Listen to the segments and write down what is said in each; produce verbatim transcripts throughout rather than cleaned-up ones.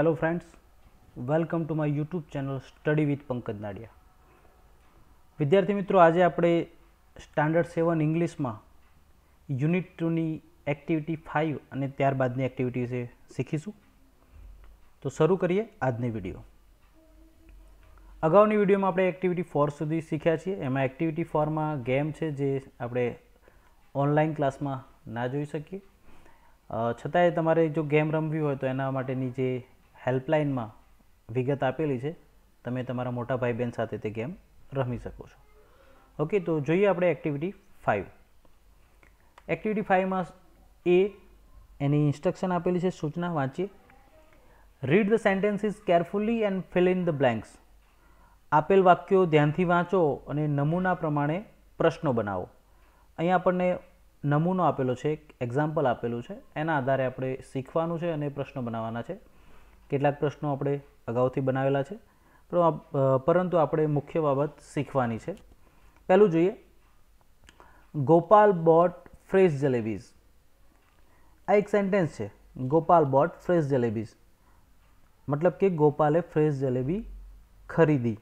Hello friends, welcome to my YouTube channel study with Pankaj Nadia. विद्यार्थी मित्रों, आज આપણે સ્ટાન્ડર્ડ સેવન ઇંગ્લિશમાં યુનિટ ટુની એક્ટિવિટી ફાઇવ અને ત્યારબાદની એક્ટિવિટી વિશે શીખીશું। તો શરૂ કરીએ આજની વિડીયો। અગાઉની વિડીયોમાં આપણે એક્ટિવિટી ફોર સુધી શીખ્યા છીએ। એમાં એક્ટિવિટી ફોરમાં ગેમ છે જે આપણે ઓનલાઈન ક્લાસમાં ના જોઈ શકીએ, છતાંય તમારે જો ગેમ રમવી હોય તો એના માટેની જે હેલ્પલાઇનમાં વિગત આપેલી છે, તમે તમારા મોટા ભાઈ બહેન સાથે તે ગેમ રમી શકો છો। ઓકે, તો જોઈએ આપણે એક્ટિવિટી ફાઇવ। એક્ટિવિટી ફાઇવમાં એ એની ઇન્સ્ટ્રક્શન આપેલી છે, સૂચના વાંચીએ। Read the sentences carefully and fill in the blanks. આપેલ વાક્યો ધ્યાનથી વાંચો અને નમૂના પ્રમાણે પ્રશ્નો બનાવો। અહીંયા આપણને નમૂનો આપેલો છે, એક એક્ઝામ્પલ આપેલું છે, એના આધારે આપણે શીખવાનું છે અને પ્રશ્નો બનાવવાના છે। કેટલાક પ્રશ્નો આપણે અગાઉથી બનાવેલા છે, પરંતુ આપણે મુખ્ય બાબત શીખવાની છે। પહેલું જોઈએ, ગોપાલ બોટ ફ્રેશ જલેબીઝ। આ એક સેન્ટેન્સ છે, ગોપાલ બોટ ફ્રેશ જલેબીઝ, મતલબ કે ગોપાલે ફ્રેશ જલેબી ખરીદી।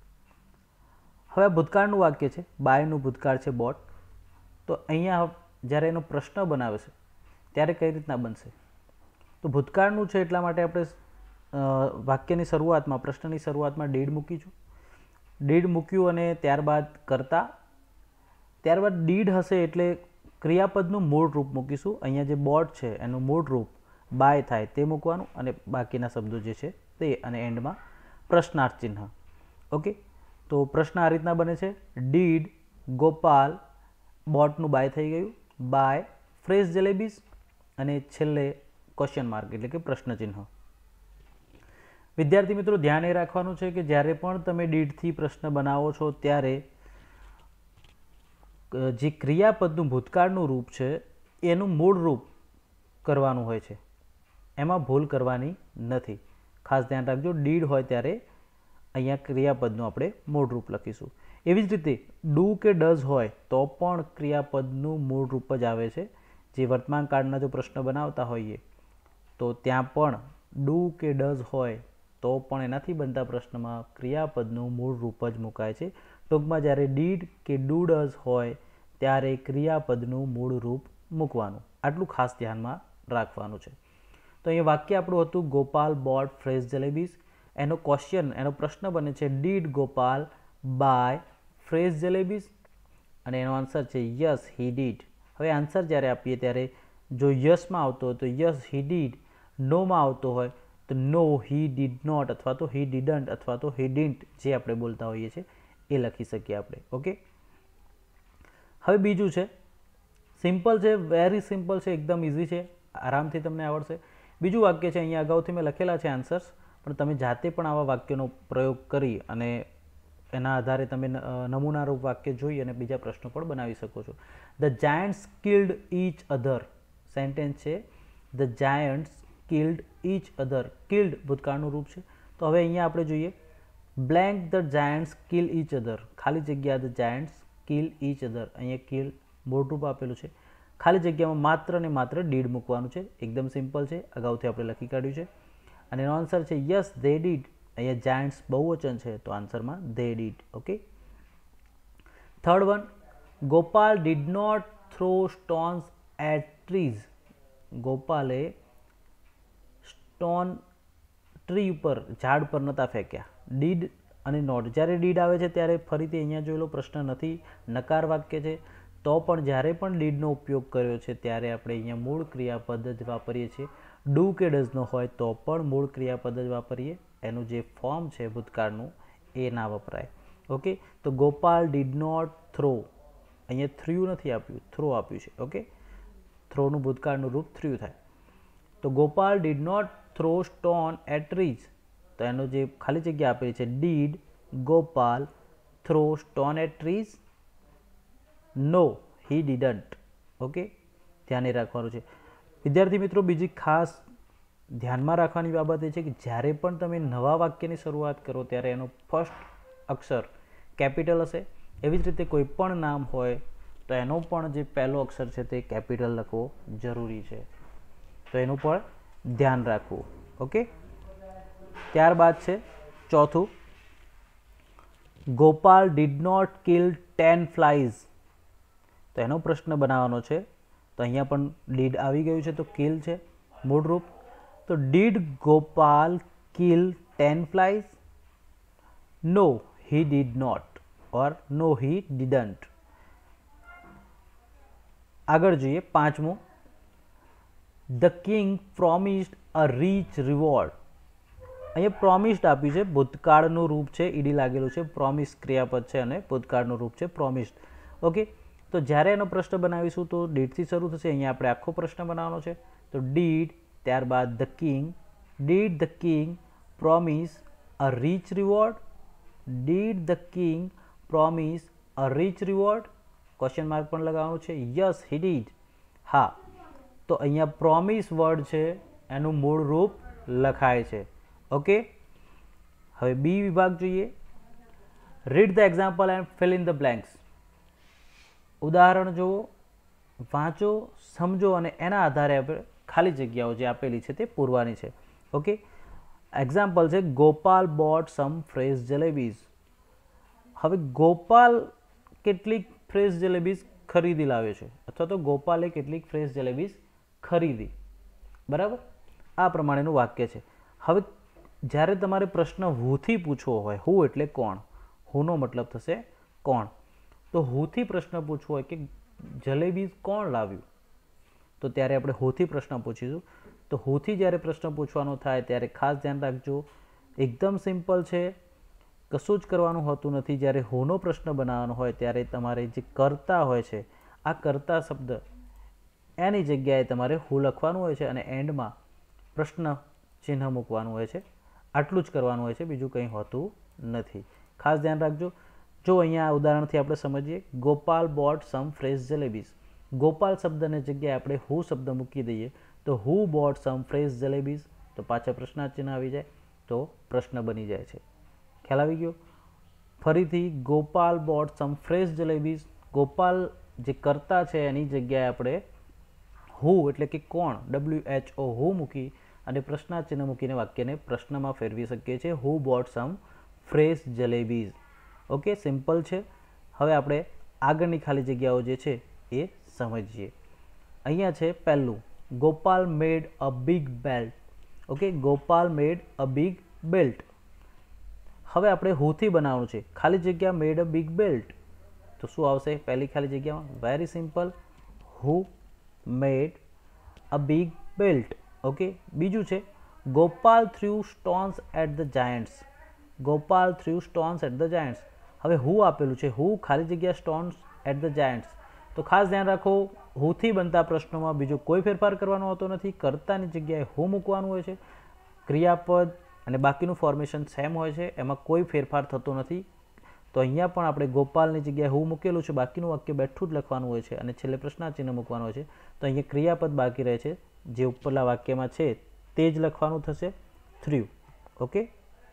હવે ભૂતકાળનું વાક્ય છે, બાયનું ભૂતકાળ છે બોટ, તો અહીંયા જ્યારે એનો પ્રશ્ન બનાવે છે ત્યારે કઈ રીતના બનશે? તો ભૂતકાળનું છે એટલા માટે આપણે વાક્યની શરૂઆતમાં, પ્રશ્નની શરૂઆતમાં ડીડ મૂકીશું। ડીડ મૂક્યું અને ત્યારબાદ કરતા, ત્યારબાદ ડીડ હશે એટલે ક્રિયાપદનું મૂળ રૂપ મૂકીશું। અહીંયા જે બોટ છે એનું મૂળ રૂપ બાય થાય તે મૂકવાનું અને બાકીના શબ્દો જે છે તે, અને એન્ડમાં પ્રશ્નાર્થ ચિહ્ન। ઓકે, તો પ્રશ્ન આ રીતના બને છે, ડીડ ગોપાલ, બોટનું બાય થઈ ગયું, બાય ફ્રેશ જલેબીઝ, અને છેલ્લે ક્વેશ્ચન માર્ક એટલે કે પ્રશ્ન ચિહ્ન। વિદ્યાર્થી મિત્રો, ધ્યાન એ રાખવાનું છે કે જ્યારે પણ તમે ડીડથી પ્રશ્ન બનાવો છો ત્યારે જે ક્રિયાપદનું ભૂતકાળનું રૂપ છે એનું મૂળ રૂપ કરવાનું હોય છે, એમાં ભૂલ કરવાની નથી, ખાસ ધ્યાન રાખજો। ડીડ હોય ત્યારે અહીંયા ક્રિયાપદનું આપણે મૂળ રૂપ લખીશું। એવી જ રીતે ડુ કે ડઝ હોય તો પણ ક્રિયાપદનું મૂળ રૂપ જ આવે છે। જે વર્તમાન કાળના જો પ્રશ્ન બનાવતા હોઈએ તો ત્યાં પણ ડુ કે ડઝ હોય તો પણ એનાથી બનતા પ્રશ્નમાં ક્રિયાપદનું મૂળ રૂપ જ મુકાય છે। ટૂંકમાં જ્યારે ડીડ કે ડુ ડઝ હોય ત્યારે ક્રિયાપદનું મૂળ રૂપ મૂકવાનું, આટલું ખાસ ધ્યાનમાં રાખવાનું છે। તો અહીંયા વાક્ય આપણું હતું ગોપાલ બોટ ફ્રેશ જલેબીઝ। એનો ક્વેશ્ચન, એનો પ્રશ્ન બને છે did Gopal buy fresh jalebis, અને એનો આન્સર છે યસ હી ડીડ। હવે આન્સર જ્યારે આપીએ ત્યારે જો યસમાં આવતો હોય તો યસ હી ડીડ, નોમાં આવતો હોય તો નો હી ડીડ નોટ, અથવા તો હી ડીડન્ટ, અથવા તો હી ડિડન્ટ, જે આપણે બોલતા હોઈએ છીએ એ લખી શકીએ આપણે। ઓકે, હવે બીજું છે, સિમ્પલ છે, વેરી સિમ્પલ છે, એકદમ ઇઝી છે, આરામથી તમને આવડશે। બીજું વાક્ય છે, અહીંયા અગાઉથી મેં લખેલા છે આન્સર્સ, પણ તમે જાતે પણ આવા વાક્યનો પ્રયોગ કરી અને એના આધારે તમે નમૂનારૂપ વાક્ય જોઈ અને બીજા પ્રશ્નો પણ બનાવી શકો છો। The giants killed each other, sentence છે the giants killed each other, killed ભૂતકાળનું રૂપ છે, તો હવે અહીંયા આપણે જોઈએ blank the giants kill each other, ખાલી જગ્યા the giants kill each other, અહીંયા કિલ મૂળ રૂપ આપેલું છે, ખાલી જગ્યામાં માત્ર ને માત્ર ડીડ મૂકવાનું છે, એકદમ સિમ્પલ છે, અગાઉથી આપણે લખી કાઢ્યું છે, અને એનો આન્સર છે યસ ધે ડીડ। અહીંયા જાયન્ટ્સ બહુવચન છે તો આન્સરમાં they did. Okay, third one, Gopal did not throw stones at trees. ગોપાલે સ્ટોન ટ્રી ઉપર, ઝાડ પર નહોતા ફેંક્યા। ડીડ અને નોટ, જ્યારે ડીડ આવે છે ત્યારે ફરીથી અહીંયા જોયેલો પ્રશ્ન નથી, નકાર વાક્ય છે, તો પણ જ્યારે પણ ડીડનો ઉપયોગ કર્યો છે ત્યારે આપણે અહીંયા મૂળ ક્રિયાપદ જ વાપરીએ છીએ। ડુ કે ડઝનો હોય તો પણ મૂળ ક્રિયાપદ જ વાપરીએ, એનું જે ફોર્મ છે ભૂતકાળનું એ ના વપરાય। ઓકે, તો ગોપાલ ડીડ નોટ થ્રો, અહીંયા થ્રુ નથી આપ્યું, થ્રો આપ્યું છે। ઓકે, થ્રોનું ભૂતકાળનું રૂપ થ્રુ થાય, તો Gopal did not throw stone at trees, તો એનો જે ખાલી જગ્યા આપેલી છે did Gopal throw stone at trees, no he didn't. Okay, ધ્યાને રાખવાનું છે। વિદ્યાર્થી મિત્રો, બીજી ખાસ ધ્યાનમાં રાખવાની બાબત એ છે કે જ્યારે પણ તમે નવા વાક્યની શરૂઆત કરો ત્યારે એનો ફર્સ્ટ અક્ષર કેપિટલ હશે। એવી જ રીતે કોઈ પણ નામ હોય તો એનો પણ જે પહેલો અક્ષર છે તે કેપિટલ લખવો જરૂરી છે, તો એનું પણ ધ્યાન રાખવું। ઓકે, ત્યારબાદ છે ચોથું, Gopal did not kill ten flies. તો એનો પ્રશ્ન બનાવવાનો છે. તો અહીંયા પણ ડીડ આવી ગયું છે, તો કિલ છે મૂળ રૂપ. તો did Gopal kill ten flies? No he did not, or no he didn't. આગળ જોઈએ પાંચમું, the king promised a rich reward. અહીંયા પ્રોમિસ્ડ આપ્યું છે, ભૂતકાળનું રૂપ છે, ઈડી લાગેલું છે, પ્રોમિસ ક્રિયાપદ છે અને ભૂતકાળનું રૂપ છે પ્રોમિસ્ડ. ઓકે, તો જ્યારે એનો પ્રશ્ન બનાવીશું તો ડીડથી શરૂ થશે. અહીંયા આપણે આખો પ્રશ્ન બનાવવાનો છે. તો ડીડ, ત્યારબાદ the king. Did the king promise a rich reward? Did the king promise a rich reward? Question mark પણ લગાવવાનું છે. Yes he did. હા, તો અહીંયા પ્રોમિસ વર્ડ છે એનું મૂળ રૂપ લખાય છે. ઓકે, હવે બી વિભાગ જોઈએ. Read the example and fill in the blanks. ઉદાહરણ જુઓ, વાંચો, સમજો અને એના આધારે આપણે ખાલી જગ્યાઓ જે આપેલી છે તે પૂરવાની છે. ઓકે, એક્ઝામ્પલ છે Gopal bought some fresh jalebis. હવે ગોપાલ કેટલીક ફ્રેશ જલેબીઝ ખરીદી લાવ્યો છે, અથવા તો ગોપાલે કેટલીક ફ્રેશ જલેબીઝ ખરીદી. બરાબર, આ પ્રમાણેનું વાક્ય છે. હવે જ્યારે તમારે પ્રશ્ન હુથી પૂછવો હોય, હુ એટલે કોણ, હુનો મતલબ થશે કોણ, તો હુથી પ્રશ્ન પૂછવો હોય કે જલેબી કોણ લાવ્યું, તો ત્યારે આપણે હુથી પ્રશ્ન પૂછીશું. તો હુથી જ્યારે પ્રશ્ન પૂછવાનો થાય ત્યારે ખાસ ધ્યાન રાખજો, એકદમ સિમ્પલ છે, કશું જ કરવાનું હોતું નથી. જ્યારે હુનો પ્રશ્ન બનાવવાનો હોય ત્યારે તમારે જે કરતા હોય છે, આ કરતા શબ્દ એની જગ્યાએ તમારે હુ લખવાનું હોય છે અને એન્ડમાં પ્રશ્ન ચિહ્ન મૂકવાનું હોય છે. આટલું જ કરવાનું હોય છે, બીજું કંઈ હોતું નથી. ખાસ ધ્યાન રાખજો. જો અહીંયા ઉદાહરણથી આપણે સમજીએ, Gopal bought some fresh jalebis. Gopal શબ્દની જગ્યાએ આપણે હુ શબ્દ મૂકી દઈએ તો who bought some fresh jalebis, તો પાછા પ્રશ્નાર્થ આવી જાય, તો પ્રશ્ન બની જાય છે. ખ્યાલ આવી ગયો? ફરીથી, Gopal bought some fresh jalebis. Gopal જે કરતા છે એની જગ્યાએ આપણે હુ એટલે કે કોણ, ડબલ્યુ એચ ઓ હુ મૂકી અને પ્રશ્નાર્થ ચિહ્ન મૂકીને વાક્યને પ્રશ્નમાં ફેરવી શકીએ છીએ. Who bought some fresh jalebis. Okay, simple છે. હવે આપણે આગળની ખાલી જગ્યાઓ જે છે એ સમજીએ. અહીંયા છે પહેલું, Gopal made a big belt. Okay, Gopal made a big belt. હવે આપણે હુથી બનાવવાનું છે, ખાલી જગ્યા મેડ અ બિગ બેલ્ટ. તો શું આવશે પહેલી ખાલી જગ્યામાં? Very simple, who made a big belt. Okay, બીજું છે Gopal threw stones at the giants. Gopal threw stones at the giants. હવે હુ આપેલું છે, હુ ખાલી જગ્યા સ્ટોન્સ એટ ધ જાયન્ટ્સ. તો ખાસ ધ્યાન રાખો, હુથી બનતા પ્રશ્નોમાં બીજો કોઈ ફેરફાર કરવાનો હોતો નથી. કર્તાની જગ્યાએ હુ મૂકવાનું હોય છે. ક્રિયાપદ અને બાકીનું ફોર્મેશન સેમ હોય છે, એમાં કોઈ ફેરફાર થતો નથી. તો અહીંયા પણ આપણે ગોપાલની જગ્યાએ હુ મૂકેલું છે, બાકીનું વાક્ય બેઠું જ લખવાનું હોય છે અને છેલ્લે પ્રશ્નાર્થ ચિહ્ન મૂકવાનું હોય છે. તો અહીંયા ક્રિયાપદ બાકી રહે છે, જે ઉપરના વાક્યમાં છે તે જ લખવાનું થશે, threw. Okay,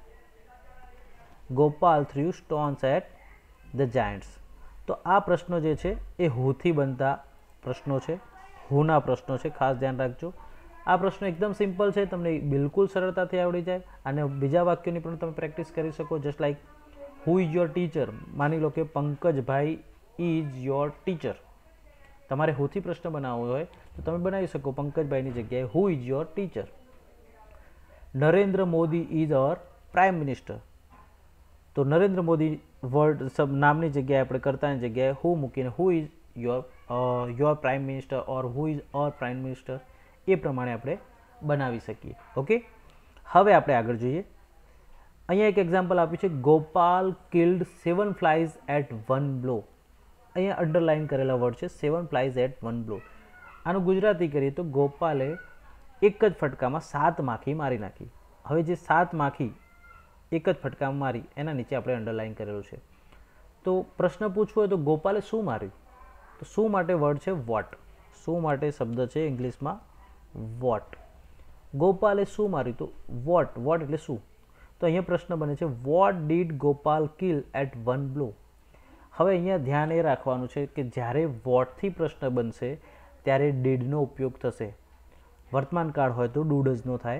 Gopal threw stones at the giants. તો આ પ્રશ્નો જે છે એ હુથી બનતા પ્રશ્નો છે, હુના પ્રશ્નો છે. ખાસ ધ્યાન રાખજો. આ પ્રશ્નો એકદમ સિમ્પલ છે, તમને બિલકુલ સરળતાથી આવડી જાય અને બીજા વાક્યોની પણ તમે પ્રેક્ટિસ કરી શકો. Just like who is your teacher. માની લો કે પંકજભાઈ ઇઝ યોર ટીચર. તમારે હુથી પ્રશ્ન બનાવવો હોય તો તમે બનાવી શકો પંકજભાઈની જગ્યાએ who is your teacher. Narendra Modi is our prime minister. તો નરેન્દ્ર મોદી વર્ડ સબ નામની જગ્યાએ આપણે કરતાની જગ્યાએ હુ મૂકીને who is your your prime minister or who is our prime minister, એ પ્રમાણે આપણે બનાવી શકીએ. ઓકે, હવે આપણે આગળ જોઈએ. અહીંયા એક એક્ઝામ્પલ આપ્યું છે, Gopal killed seven flies at one blow. અહીંયા અંડરલાઇન કરેલા વર્ડ છે seven flies at one blow. આનું ગુજરાતી કરીએ તો ગોપાલે એક જ ફટકામાં સાત માખી મારી નાખી. હવે જે સાત માખી એક જ ફટકામાં મારી એના નીચે આપણે અંડરલાઇન કરેલું છે. તો પ્રશ્ન પૂછવો હોય તો ગોપાલે શું માર્યું? તો શું માટે વર્ડ છે વોટ. શું માટે શબ્દ છે ઇંગ્લિશમાં વોટ. ગોપાલે શું માર્યું? તો વોટ. વોટ એટલે શું? તો અહીંયા પ્રશ્ન બને છે what did Gopal kill at one blow. હવે અહીંયા ધ્યાન એ રાખવાનું છે કે જ્યારે વોટથી પ્રશ્ન બનશે ત્યારે ડીડનો ઉપયોગ થશે. વર્તમાન કાળ હોય તો ડુ ડઝનો થાય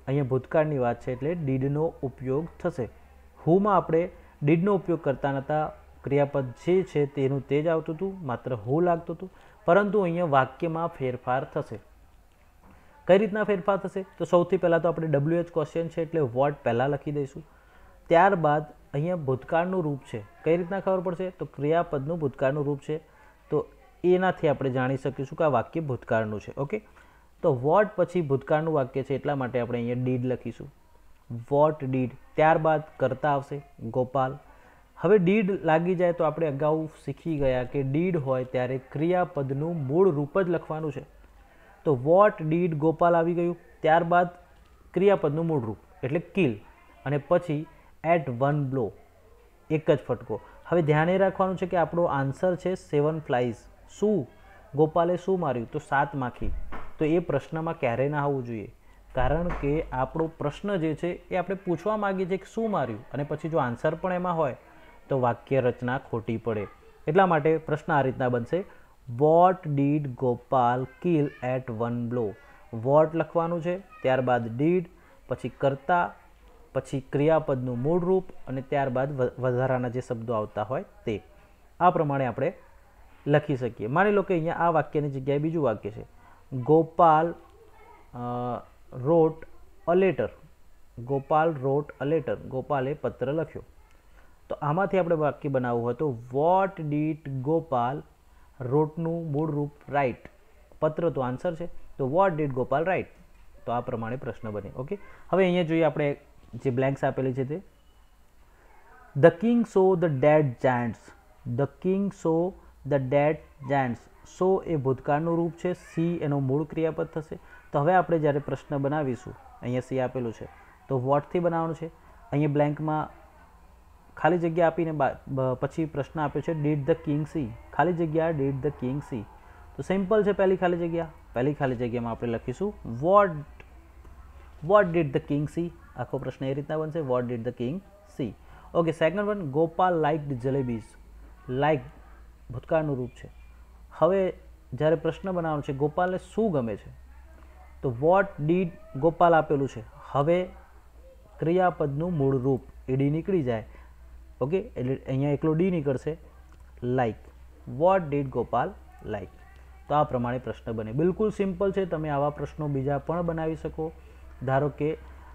અહીંયા ભૂતકાળની વાત છે એટલે ડીડનો ઉપયોગ થશે. હુમાં આપણે ડીડનો ઉપયોગ કરતા નહોતા, ક્રિયાપદ જે છે તેનું તે જ આવતું હતું, માત્ર હુ લાગતું હતું. પરંતુ અહીંયા વાક્યમાં ફેરફાર થશે. કઈ રીતના ફેરફાર થશે? તો સૌથી પહેલાં તો આપણે ડબલ્યુ એચ ક્વેશ્ચન છે એટલે વોટ પહેલાં લખી દઈશું. ત્યારબાદ અહીંયા ભૂતકાળનું રૂપ છે, કઈ રીતના ખબર પડશે? તો ક્રિયાપદનું ભૂતકાળનું રૂપ છે, તો એનાથી આપણે જાણી શકીશું કે આ વાક્ય ભૂતકાળનું છે. ઓકે, તો વોટ પછી ભૂતકાળનું વાક્ય છે એટલા માટે આપણે અહીંયા ડીડ લખીશું. વોટ ડીડ, ત્યારબાદ કરતા આવશે ગોપાલ. હવે ડીડ લાગી જાય તો આપણે અગાઉ શીખી ગયા કે ડીડ હોય ત્યારે ક્રિયાપદનું મૂળ રૂપ જ લખવાનું છે. તો વોટ ડીડ ગોપાલ આવી ગયું. ત્યારબાદ ક્રિયાપદનું મૂળ રૂપ એટલે કિલ, અને પછી એટ વન બ્લો, એક જ ફટકો. હવે ધ્યાને રાખવાનું છે કે આપણો આન્સર છે સેવન ફ્લાઇઝ. શું ગોપાલે શું માર્યું? તો સાત માખી. તો એ પ્રશ્નમાં ક્યારેય ના આવવું જોઈએ, કારણ કે આપણો પ્રશ્ન જે છે એ આપણે પૂછવા માગીએ છીએ કે શું માર્યું, અને પછી જો આન્સર પણ એમાં હોય તો વાક્ય રચના ખોટી પડે. એટલા માટે પ્રશ્ન આ રીતના બનશે, what did Gopal kill at one blow. What લખવાનું છે, ત્યારબાદ ડીડ, પછી કરતા, પછી ક્રિયાપદનું મૂળ રૂપ, અને ત્યારબાદ વધારાના જે શબ્દો આવતા હોય તે. આ પ્રમાણે આપણે લખી શકીએ. માની લો કે અહીંયા આ વાક્યની જગ્યાએ બીજું વાક્ય છે, Gopal wrote a letter. Gopal wrote a letter, ગોપાલે પત્ર લખ્યો. તો આમાંથી આપણે વાક્ય બનાવવું હોય તો વોટ ડીડ ગોપાલ, રોટનું મૂળ રૂપ રાઇટ, પત્ર તો આન્સર છે, તો વોટ ડીડ ગોપાલ રાઇટ. તો આ પ્રમાણે પ્રશ્ન બને. ઓકે, હવે અહીંયા જોઈએ આપણે જે બ્લેન્ક્સ આપેલી છે તે, the king saw the dead giants. The king saw the dead giants. Saw એ ભૂતકાળનું રૂપ છે, સી એનો મૂળ ક્રિયાપદ થશે. તો હવે આપણે જ્યારે પ્રશ્ન બનાવીશું, અહીંયા સી આપેલું છે તો વોટથી બનાવવાનું છે. અહીંયા બ્લેન્કમાં ખાલી જગ્યા આપીને પછી પ્રશ્ન આપ્યો છે ડીડ ધ કિંગ સી, ખાલી જગ્યા ડીડ ધ કિંગ સી. તો સિમ્પલ છે પહેલી ખાલી જગ્યા. પહેલી ખાલી જગ્યામાં આપણે લખીશું what what did the king see. આખો પ્રશ્ન એ રીતના બનશે, what did the king see. Okay, second one, Gopal liked jalebis. Like ભૂતકાળનું રૂપ છે. હવે જ્યારે પ્રશ્ન બનાવવાનો છે ગોપાલને શું ગમે છે, તો વોટ ડીડ ગોપાલ આપેલું છે. હવે ક્રિયાપદનું મૂળ રૂપ એ ડી નીકળી જાય. ઓકે, એટલે અહીંયા એકલો ડી નીકળશે, like. What did Gopal like. તો આ પ્રમાણે પ્રશ્ન બને. બિલકુલ સિમ્પલ છે. તમે આવા પ્રશ્નો બીજા પણ બનાવી શકો. ધારો કે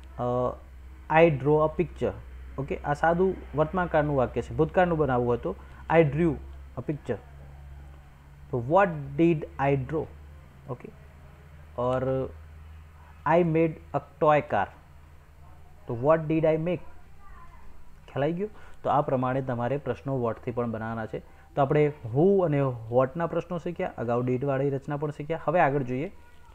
I draw a picture. Okay, આ સાદું વર્તમાનકાળનું વાક્ય છે. ભૂતકાળનું બનાવવું હોય તો આઈ ડ્રુ અ પિક્ચર. તો what did I draw. Okay, or I made a toy car. તો વોટ ડીડ આઈ મેક. ખ્યાલ આવી ગયો? તો આ પ્રમાણે તમારે પ્રશ્નો વોટથી પણ બનાવવાના છે. તો આપણે હુ અને વોટના પ્રશ્નો શીખ્યા, અગાઉ ડીડવાળી રચના પણ શીખ્યા. હવે આગળ જોઈએ,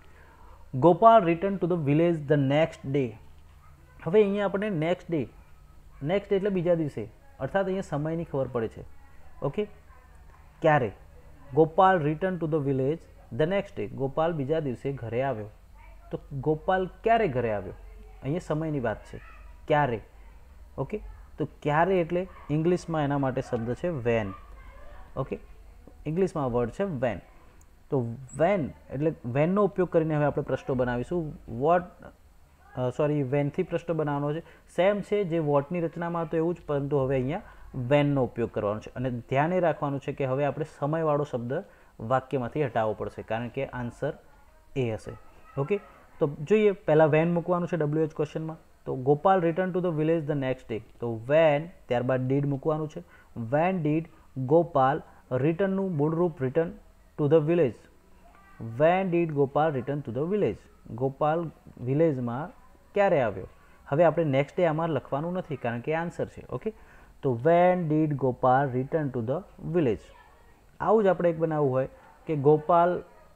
Gopal return to the village the next day. હવે અહીંયા આપણે નેક્સ્ટ ડે, નેક્સ્ટ ડે એટલે બીજા દિવસે, અર્થાત અહીંયા સમયની ખબર પડે છે. ઓકે, ક્યારે? Gopal return to the village the next day. ગોપાલ બીજા દિવસે ઘરે આવ્યો. તો ગોપાલ ક્યારે ઘરે આવ્યો? અહીંયા સમયની વાત છે, ક્યારે. ઓકે, તો ક્યારે એટલે ઇંગ્લિશમાં એના માટે શબ્દ છે વેન. ઓકે, ઇંગ્લિશમાં વર્ડ છે વેન. તો વેન એટલે વેનનો ઉપયોગ કરીને હવે આપણે પ્રશ્નો બનાવીશું. વોટ સોરી વેનથી પ્રશ્ન બનાવવાનો છે. સેમ છે જે વોટની રચનામાં હતો એવું જ, પરંતુ હવે અહીંયા વેનનો ઉપયોગ કરવાનો છે. અને ધ્યાને રાખવાનું છે કે હવે આપણે સમયવાળો શબ્દ વાક્યમાંથી હટાવવો પડશે, કારણ કે આન્સર એ હશે. ઓકે, તો જોઈએ, પહેલાં વેન મૂકવાનું છે ડબલ્યુ એચ ક્વેશ્ચનમાં. તો Gopal return to the village the next day. તો વેન, ત્યારબાદ ડીડ મૂકવાનું છે. વેન ડીડ ગોપાલ રિટર્નનું મૂળ રૂપ return to the village. When did Gopal return to the village. Gopal વિલેજમાં ક્યારે આવ્યો? હવે આપણે નેક્સ્ટ ડે આમાં લખવાનું નથી, કારણ કે આન્સર છે. ઓકે, તો when did Gopal return to the village. આવું જ આપણે એક બનાવવું હોય કે Gopal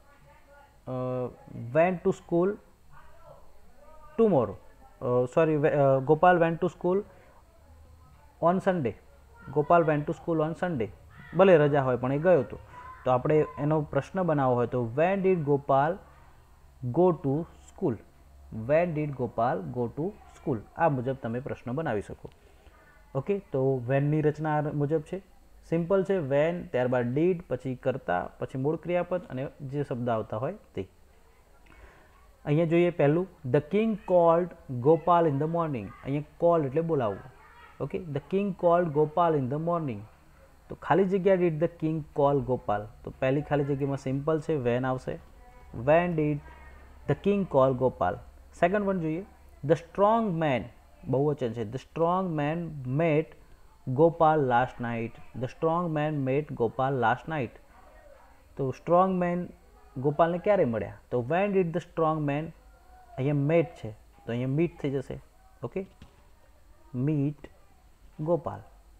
went to school tomorrow. Sorry, Gopal went to school on Sunday. Gopal went to school on Sunday. ભલે રજા હોય પણ એ ગયો હતો. તો આપણે એનો પ્રશ્ન બનાવવો હોય તો when did Gopal go to school. When did Gopal go to school. આ મુજબ તમે પ્રશ્ન બનાવી શકો. ઓકે, તો વેનની રચના મુજબ છે, સિમ્પલ છે. વેન, ત્યારબાદ ડીડ, પછી કરતા, પછી મૂળ ક્રિયાપદ અને જે શબ્દ આવતા હોય તે. અહીંયા જોઈએ પહેલું, the king called Gopal in the morning. અહીંયા કોલ્ડ એટલે બોલાવવું. Okay, the king called Gopal in the morning. તો ખાલી જગ્યા did the king call Gopal. તો પહેલી ખાલી જગ્યામાં સિમ્પલ છે, વેન આવશે. When did the king call Gopal. Second one જોઈએ, ધ સ્ટ્રોંગ મેન, બહુવચન છે. The strong men met Gopal last night. The strong men met Gopal last night. તો સ્ટ્રોંગ મેન ગોપાલને ક્યારે મળ્યા? તો when did the strong men, અહીંયા મેટ છે તો અહીંયા મીટ થઈ જશે. Okay, meet Gopal.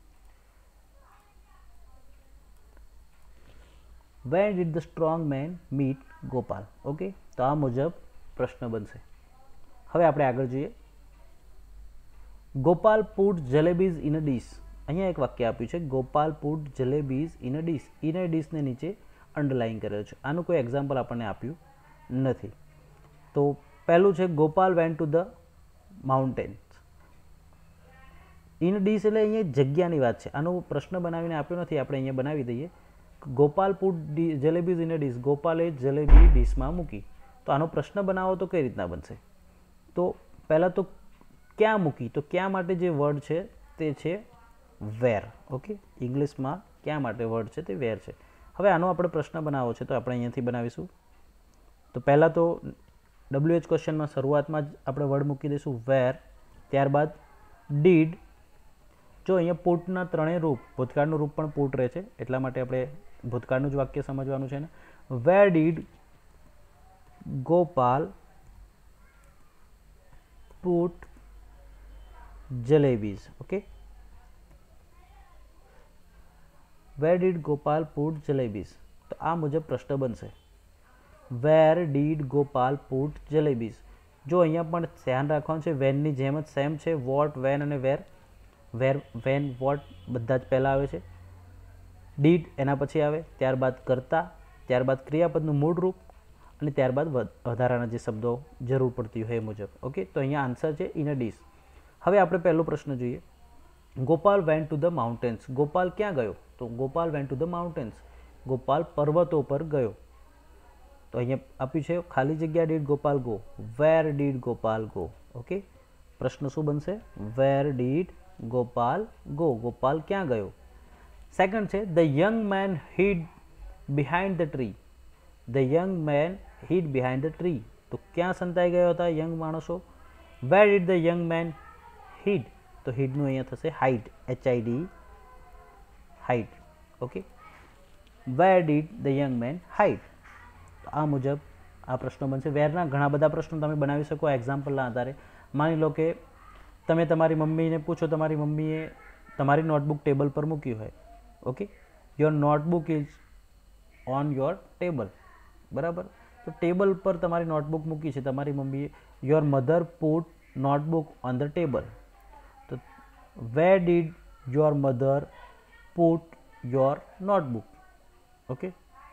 When did the strong men meet Gopal. Okay, તો આ મુજબ પ્રશ્ન બનશે. હવે આપણે આગળ જોઈએ. Gopal put jalebis in a dish. અહીંયા એક વાક્ય આપ્યું છે, Gopal put jalebis in a dish. In a ડીશને નીચે અંડરલાઇન કરેલું છે. આનું કોઈ એક્ઝામ્પલ આપણને આપ્યું નથી. તો પહેલું છે, Gopal went to the mountains. In dish એટલે અહીંયા જગ્યાની વાત છે. આનો પ્રશ્ન બનાવીને આપ્યો નથી, આપણે અહીંયા બનાવી દઈએ. Gopal put jalebis in a dish. ગોપાલે જલેબી ડીશમાં મૂકી. તો આનો પ્રશ્ન બનાવો તો કઈ રીતના બનશે? તો પહેલાં તો ક્યાં મૂકી? તો ક્યાં માટે જે વર્ડ છે તે છે વેર. ઓકે, ઇંગ્લિશમાં ક્યાં માટે વર્ડ છે તે વેર છે. હવે આનો આપણે પ્રશ્ન બનાવવો છે તો આપણે અહીંયાથી બનાવીશું. તો પહેલાં તો ડબલ્યુ એચ ક્વેશ્ચનમાં શરૂઆતમાં જ આપણે વર્ડ મૂકી દઈશું વેર. ત્યારબાદ ડીડ. જો અહીંયા પુટના ત્રણેય રૂપ, ભૂતકાળનું રૂપ પણ પુટ રહે છે એટલા માટે આપણે ભૂતકાળનું જ વાક્ય સમજવાનું છે ને. Where did Gopal put jalebis. Okay, where did Gopal put jalebis. તો આ મુજબ પ્રશ્ન બનશે. Where did Gopal put jalebis. જો અહીંયા પણ ધ્યાન રાખવાનું છે, વેનની જેમ જ સેમ છે. વોટ, વેન અને વેર. વેર, વેન, વોટ બધા જ પહેલાં આવે છે. ડીડ એના પછી આવે, ત્યારબાદ કરતા, ત્યારબાદ ક્રિયાપદનું મૂળ રૂપ અને ત્યારબાદ વધારાના જે શબ્દો જરૂર પડતી હોય એ મુજબ. ઓકે, તો અહીંયા આન્સર છે ઇન અ ડીશ. હવે આપણે પહેલો પ્રશ્ન જોઈએ. Gopal went to the mountains. Gopal ક્યાં ગયો? તો Gopal went to the mountains. Gopal પર્વતો પર ગયો. તો અહીંયા આપ્યું છે ખાલી જગ્યા did Gopal go. Where did Gopal go. Okay, પ્રશ્ન શું બનશે? Where did Gopal go. Gopal ક્યાં ગયો? સેકન્ડ છે, the young men hid behind the tree. The young men hid behind the tree. તો ક્યાં સંતાઈ ગયા હતા યંગ માણસો? વેર did the young men hid. તો હિડનું અહીંયા થશે hide, H I D, hide. Okay, where did the young men hide. આ મુજબ આ પ્રશ્નો બનશે. વેરના ઘણા બધા પ્રશ્નો તમે બનાવી શકો એક્ઝામ્પલના આધારે. માની લો કે તમે તમારી મમ્મીને પૂછો, તમારી મમ્મીએ તમારી નોટબુક ટેબલ પર મૂકી હોય. Okay, your notebook is on your table. બરાબર, તો ટેબલ પર તમારી નોટબુક મૂકી છે તમારી મમ્મીએ. Your mother put notebook on the table. તો where did your mother put your notebook. Okay,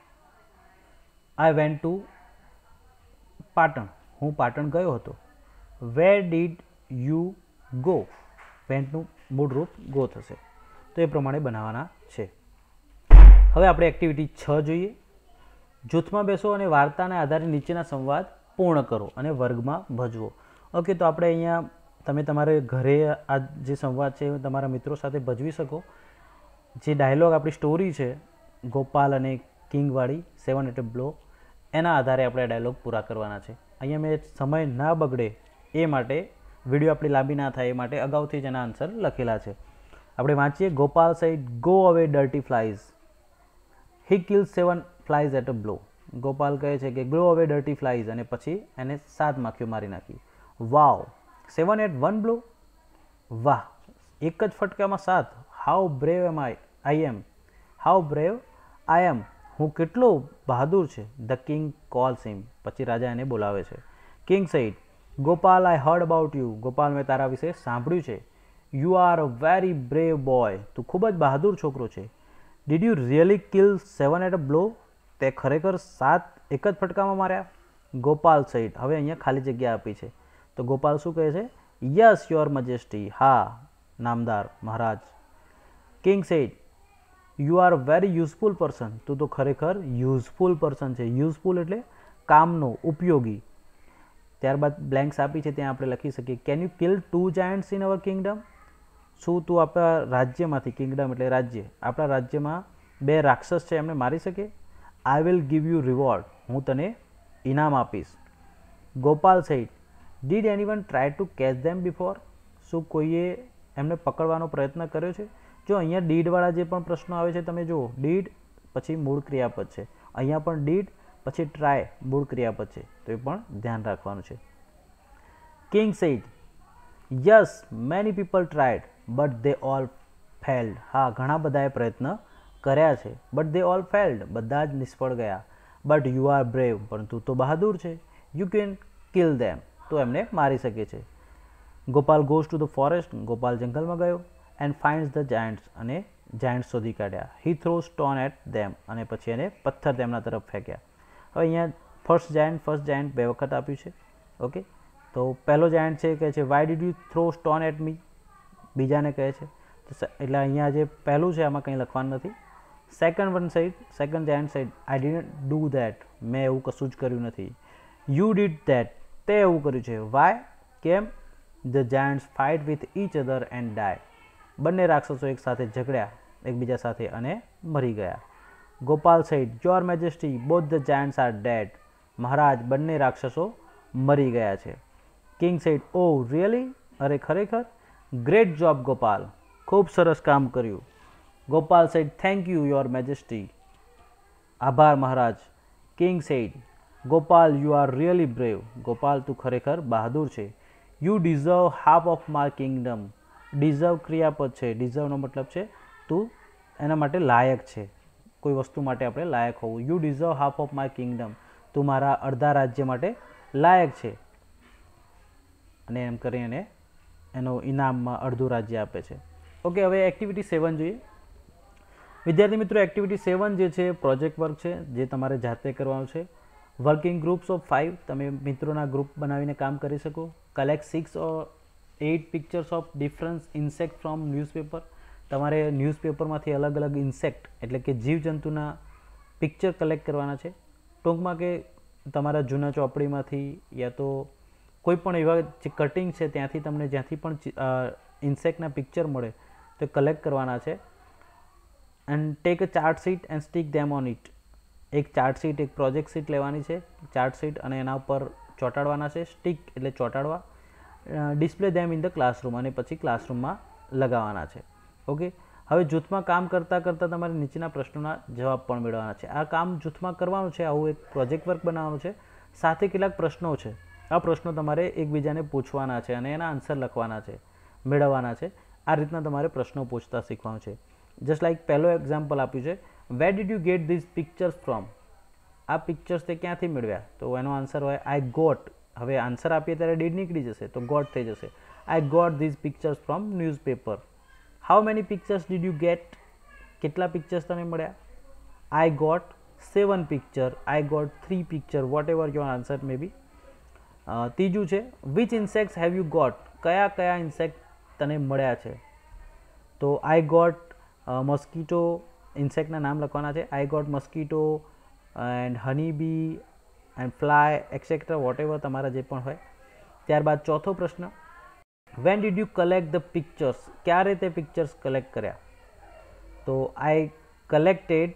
I went to Patan. હું પાટણ ગયો હતો. Where did you go. વેન્ટનું મૂળ રૂપ ગો થશે. તો એ પ્રમાણે બનાવવાના છે. હવે આપણે એક્ટિવિટી છ જોઈએ. જૂથમાં બેસો અને વાર્તાના આધારે નીચેના સંવાદ પૂર્ણ કરો અને વર્ગમાં ભજવો. ઓકે, તો આપણે અહીંયા તમે તમારે ઘરે આ જે સંવાદ છે તમારા મિત્રો સાથે ભજવી શકો. જે ડાયલોગ આપણી સ્ટોરી છે ગોપાલ અને કિંગવાળી, સેવન એટ બ્લો, એના આધારે આપણે ડાયલોગ પૂરા કરવાના છે. અહીંયા મેં સમય ના બગડે એ માટે, વિડીયો આપણી લાંબી ના થાય એ માટે અગાઉથી જ એના આન્સર લખેલા છે. આપણે વાંચીએ. Gopal said go away dirty flies. He kill seven flies at a blow. Gopal કહે છે કે ગો અવે ડર્ટી ફ્લાઇઝ, અને પછી એને સાત માખીઓ મારી નાખી. Wow, seven at one blow. વાહ, એક જ ફટકામાં સાત. How brave am I I am. How brave I am. હું કેટલો બહાદુર છે. The king calls him. પછી રાજા એને બોલાવે છે. King said Gopal I heard about you. Gopal, મેં તારા વિશે સાંભળ્યું છે. You are a very brave boy. તું ખૂબ જ બહાદુર છોકરો છે. Did you really kill seven at a blow. તે ખરેખર સાત એક જ ફટકામાં માર્યા? ગોપાલ સેડ. હવે અહીંયા ખાલી જગ્યા આપી છે તો ગોપાલ શું કહે છે? Yes your majesty. હા નામદાર મહારાજ. King said you are very useful person. તું તો ખરેખર યુઝફુલ પર્સન છે. યુઝફુલ એટલે કામનો, ઉપયોગી. ત્યારબાદ બ્લેન્ક્સ આપી છે ત્યાં આપણે લખી શકીએ can you kill two giants in our kingdom, શું તું આપણા રાજ્યમાંથી, કિંગડમ એટલે રાજ્ય, આપણા રાજ્યમાં બે રાક્ષસ છે એમને મારી શકે? I will give you reward, હું તને ઇનામ આપીશ. Gopal said did anyone try to catch them before, શું કોઈએ એમને પકડવાનો પ્રયત્ન કર્યો છે? જો અહીંયા ડીડવાળા જે પણ પ્રશ્નો આવે છે તમે જુઓ, ડીડ પછી મૂળ ક્રિયાપદ છે, અહીંયા પણ ડીડ પછી ટ્રાય મૂળ ક્રિયાપદ છે, તો એ પણ ધ્યાન રાખવાનું છે. King said yes many people tried but they all failed, હા ઘણા બધાએ પ્રયત્ન કર્યા છે, બટ દે ઓલ ફેલ્ડ, બધા જ નિષ્ફળ ગયા. બટ યુ આર બ્રેવ, પરંતુ તો બહાદુર છે. યુ કેન કિલ ધેમ, તો એમને મારી શકે છે. Gopal goes to the forest, Gopal જંગલમાં ગયો. એન્ડ ફાઇન્ડ્સ ધ જાયન્ટ્સ, અને જાયન્ટ્સ શોધી કાઢ્યા. He throw stone at them, અને પછી એને પથ્થર તેમના તરફ ફેંક્યા. હવે અહીંયા ફર્સ્ટ જાયન્ટ ફર્સ્ટ જાયન્ટ બે વખત આપ્યું છે. ઓકે, તો પહેલો જાયન્ટ છે કહે છે why did you throw stone at me, બીજાને કહે છે, તો એટલે અહીંયા જે પહેલું છે આમાં કંઈ લખવાનું નથી. Second one said second giant said I didn't do that, મેં એવું કશું જ કર્યું નથી. યુ ડીડ ધેટ, તે એવું કર્યું છે. વાય, કેમ? The giants fight with each other and die, બંને રાક્ષસો એક સાથે ઝઘડ્યા એકબીજા સાથે અને મરી ગયા. Gopal said your majesty both the giants are dead, મહારાજ બંને રાક્ષસો મરી ગયા છે. કિંગ સેડ ઓ રિયલી, અરે ખરેખર. ગ્રેટ જોબ ગોપાલ, ખૂબ સરસ કામ કર્યું. Gopal said thank you your majesty, આભાર મહારાજ. King said Gopal you are really brave, Gopal તું ખરેખર બહાદુર છે. You deserve half of my kingdom, deserve ક્રિયાપદ છે, ડિઝર્વનો મતલબ છે તું એના માટે લાયક છે, કોઈ વસ્તુ માટે આપણે લાયક હોવું. You deserve half of my kingdom, તું મારા અડધા રાજ્ય માટે લાયક છે, અને એમ કરીને એનો ઇનામમાં અડધું રાજ્ય આપે છે. ઓકે, હવે એક્ટિવિટી સેવન જોઈએ. વિદ્યાર્થી મિત્રો, એક્ટિવિટી સેવન જે છે પ્રોજેક્ટ વર્ક છે, જે તમારે જાતે કરવાનું છે. વર્કિંગ ગ્રુપ્સ ઓફ ફાઇવ, તમે મિત્રોના ગ્રુપ બનાવીને કામ કરી શકો. Collect six or eight pictures of difference insect from newspaper, તમારે ન્યૂઝપેપરમાંથી અલગ અલગ ઇન્સેક્ટ એટલે કે જીવજંતુના પિક્ચર કલેક્ટ કરવાના છે. ટૂંકમાં કે તમારા જૂના ચોપડીમાંથી યા તો કોઈ પણ એવા જે કટિંગ છે ત્યાંથી તમને જ્યાંથી પણ ઇન્સેક્ટના પિક્ચર મળે તો કલેક્ટ કરવાના છે. And take a chart sheet and stick them on it, એક ચાર્ટ શીટ એક પ્રોજેક્ટ શીટ લેવાની છે, ચાર્ટ શીટ, અને એના ઉપર ચોંટાડવાના છે. સ્ટીક એટલે ચોંટાડવા. Display them in the classroom, અને પછી ક્લાસરૂમમાં લગાવવાના છે. ઓકે, હવે જૂથમાં કામ કરતાં કરતાં તમારે નીચેના પ્રશ્નોના જવાબ પણ મેળવવાના છે. આ કામ જૂથમાં કરવાનું છે, આવું એક પ્રોજેક્ટ વર્ક બનાવવાનું છે. સાથે કેટલાક પ્રશ્નો છે, આ પ્રશ્નો તમારે એકબીજાને પૂછવાના છે અને એના આન્સર લખવાના છે, મેળવવાના છે. આ રીતના તમારે પ્રશ્નો પૂછતા શીખવાનું છે. જસ્ટ લાઈક પહેલો એક્ઝામ્પલ આપ્યું છે, where did you get these pictures from, આ પિક્ચર્સ તે ક્યાંથી મેળવ્યા? તો એનો આન્સર હોય આઈ ગોટ. હવે આન્સર આપીએ ત્યારે ડીડ નીકળી જશે તો ગોટ થઈ જશે. I got these pictures from newspaper. How many pictures did you get, કેટલા પિક્ચર્સ તમે મળ્યા? I got seven picture, I got three picture, whatever your answer may be. ત્રીજું છે which insects have you got, કયા કયા insect તને મળ્યા છે? તો આઈ ગોટ મોસ્કીટો, ઇન્સેક્ટના નામ લખવાના છે. I got mosquito and honey bee and fly etcetera, whatever તમારા જે પણ હોય. ત્યારબાદ ચોથો પ્રશ્ન, when did you collect the pictures, ક્યારે તે પિક્ચર્સ કલેક્ટ કર્યા? તો I collected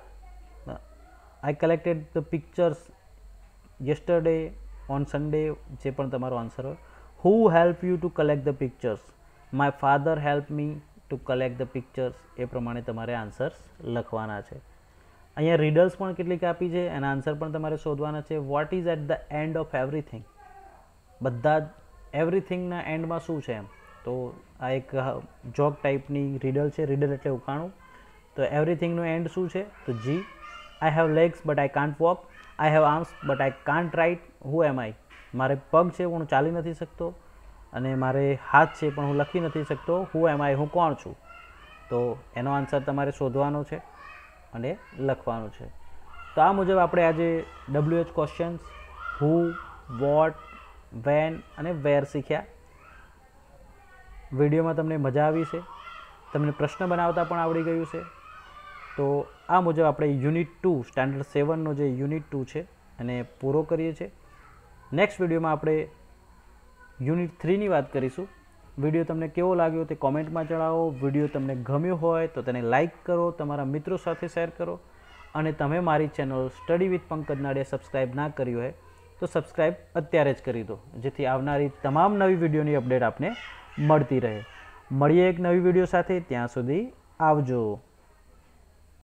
I collected the pictures yesterday, on Sunday, જે પણ તમારો આન્સર હોય. Who help you to collect the pictures? My father help me to collect the pictures. એ પ્રમાણે તમારે આન્સર્સ લખવાના છે. અહીંયા રીડલ્સ પણ કેટલીક આપી છે, એના આન્સર પણ તમારે શોધવાના છે. What is at the end of everything, બધા જ એવરીથિંગના એન્ડમાં શું છે એમ. તો આ એક જોક ટાઈપની રીડલ છે. રીડલ એટલે ઉકાણું. તો એવરીથિંગનો એન્ડ શું છે? તો G. I have legs but I can't walk, I have arms but I can't write, who am I, મારે પગ છે પણ હું ચાલી નથી શકતો, અને મારે હાથ છે પણ હું લખી નથી શકતો, હુ એમ આઈ, હું કોણ છું? તો એનો આન્સર તમારે શોધવાનો છે અને લખવાનું છે. તો આ મુજબ આપણે આજે W H questions, who, what, when અને વેર શીખ્યા. વિડીયોમાં તમને મજા આવી છે, તમને પ્રશ્ન બનાવતા પણ આવડી ગયું છે. તો આ મુજબ આપણે યુનિટ ટુ સ્ટાન્ડર્ડ સેવનનો જે યુનિટ ટુ છે એને પૂરો કરીએ છીએ. નેક્સ્ટ વિડીયોમાં આપણે યુનિટ થ્રીની વાત કરીશું. વિડીયો તમને કેવો લાગ્યો તે કોમેન્ટમાં જણાવો. વિડીયો તમને ગમ્યો હોય તો તેને લાઇક કરો, તમારા મિત્રો સાથે શેર કરો, અને તમે મારી channel study with Pankaj Nadia subscribe ના કરી હોય તો સબસ્ક્રાઈબ અત્યારે જ કરી દો, જેથી આવનારી તમામ નવી વિડીયોની અપડેટ આપને મળતી રહે. મળીએ એક નવી વિડીયો સાથે. ત્યાં સુધી આવજો.